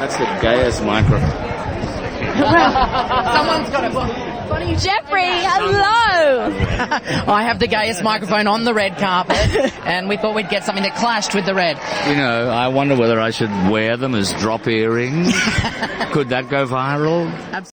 That's the gayest microphone. Someone's got it. Actor Geoffrey, hello! I have the gayest microphone on the red carpet, and we thought we'd get something that clashed with the red. You know, I wonder whether I should wear them as drop earrings. Could that go viral?